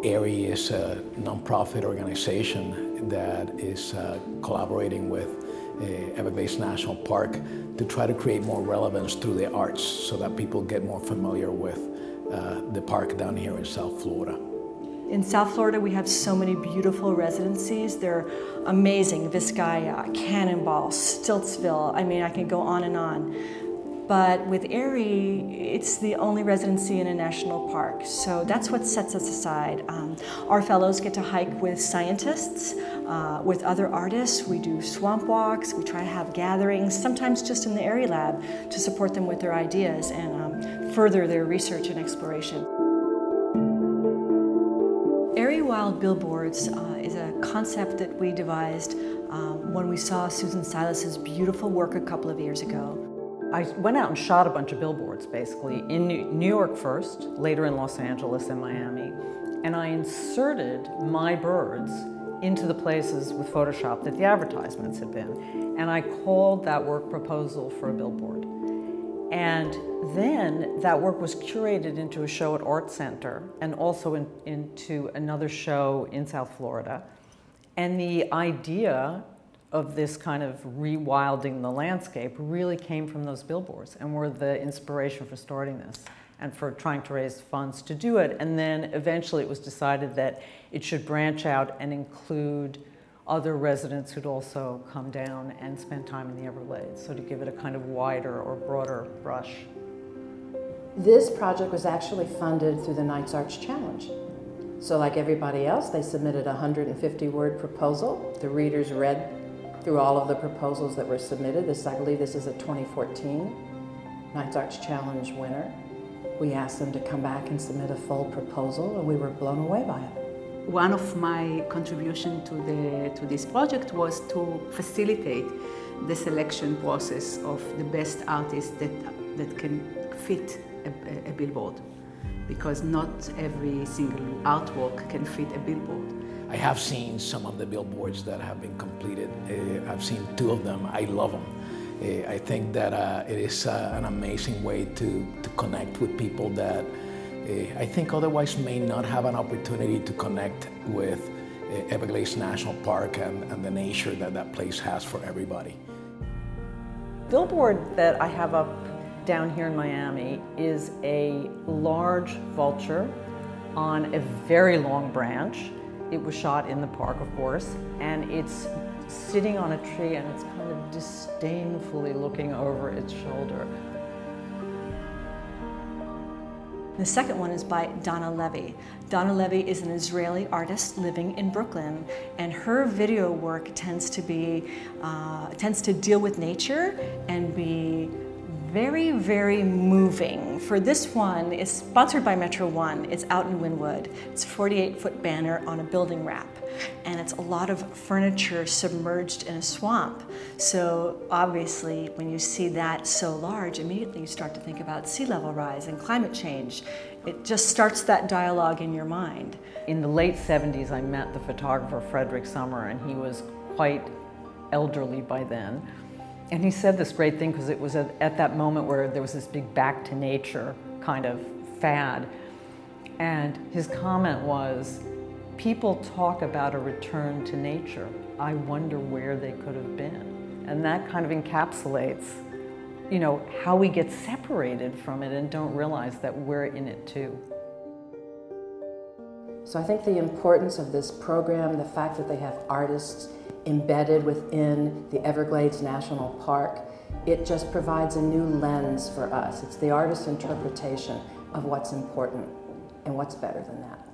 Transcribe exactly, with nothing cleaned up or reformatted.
AIRIE is a nonprofit organization that is uh, collaborating with uh, Everglades National Park to try to create more relevance through the arts so that people get more familiar with uh, the park down here in South Florida. In South Florida, we have so many beautiful residencies. They're amazing. Vizcaya, Cannonball, Stiltsville. I mean, I can go on and on. But with AIRIE, it's the only residency in a national park. So that's what sets us aside. Um, our fellows get to hike with scientists, uh, with other artists. We do swamp walks. We try to have gatherings, sometimes just in the AIRIE lab, to support them with their ideas and um, further their research and exploration. AIRIE Wild Billboards uh, is a concept that we devised um, when we saw Susan Silas's beautiful work a couple of years ago. I went out and shot a bunch of billboards, basically, in New York first, later in Los Angeles and Miami, and I inserted my birds into the places with Photoshop that the advertisements had been, and I called that work proposal for a billboard. And then that work was curated into a show at Art Center and also in, into another show in South Florida. And the idea of this kind of rewilding the landscape really came from those billboards and were the inspiration for starting this and for trying to raise funds to do it. And then eventually it was decided that it should branch out and include other residents who'd also come down and spend time in the Everglades, so to give it a kind of wider or broader brush. This project was actually funded through the Knights Arts Challenge. So like everybody else, they submitted a one hundred fifty word proposal. The readers read through all of the proposals that were submitted. This, I believe this is a twenty fourteen Knights Arts Challenge winner. We asked them to come back and submit a full proposal, and we were blown away by it. One of my contributions to, the, to this project was to facilitate the selection process of the best artists that, that can fit a, a billboard, because not every single artwork can fit a billboard. I have seen some of the billboards that have been completed. Uh, I've seen two of them. I love them. Uh, I think that uh, it is uh, an amazing way to, to connect with people that uh, I think otherwise may not have an opportunity to connect with uh, Everglades National Park and, and the nature that that place has for everybody. Billboard that I have up down here in Miami is a large vulture on a very long branch. It was shot in the park, of course, and it's sitting on a tree and it's kind of disdainfully looking over its shoulder. The second one is by Donna Levy. Donna Levy is an Israeli artist living in Brooklyn, and her video work tends to be, uh, tends to deal with nature and be very, very moving. For this one, it's sponsored by Metro One. It's out in Wynwood. It's a forty-eight foot banner on a building wrap, and it's a lot of furniture submerged in a swamp. So obviously, when you see that so large, immediately you start to think about sea level rise and climate change. It just starts that dialogue in your mind. In the late seventies, I met the photographer Frederick Sommer, and he was quite elderly by then. And he said this great thing, because it was at, at that moment where there was this big back to nature kind of fad. And his comment was, people talk about a return to nature. I wonder where they could have been. And that kind of encapsulates, you know, how we get separated from it and don't realize that we're in it too. So I think the importance of this program, the fact that they have artists embedded within the Everglades National Park, it just provides a new lens for us. It's the artist's interpretation of what's important, and what's better than that.